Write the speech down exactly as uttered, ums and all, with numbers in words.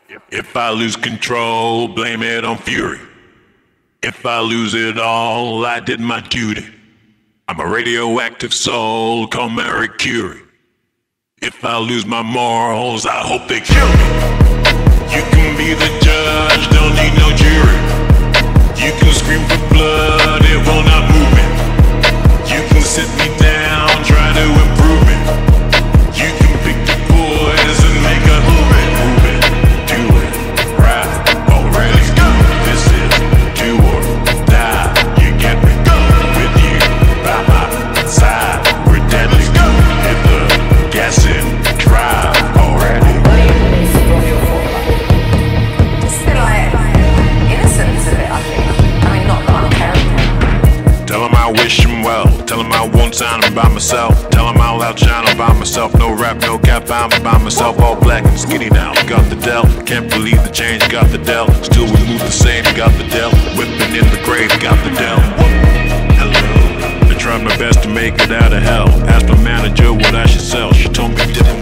If I lose control, blame it on fury. If I lose it all, I did my duty. I'm a radioactive soul called Marie Curie. If I lose my morals, I hope they kill me. You can be the judge, don't need no jury. You can scream for blood, it will not move me. You can sit me down, try to improve me. You can pick the poison, make a move it, move it, do it, right, already. This is do or die, you get me, with you, by my side, we're deadly. Hit the gas in, drive, already. Just the like, innocence of it, I think. I mean, not that I'm terrible. Tell him I wish him well. Tell him I won't sign him by myself. Tell him I'll outshine him by myself. No rap, no cap, I'm by myself. All black and skinny now. Got the Dell. Can't believe the change. Got the Dell. Still we move the same. Got the Dell. Whipping in the grave. Got the Dell. Hello. I tried my best to make it out of hell. Asked my manager what I should sell. She told me different.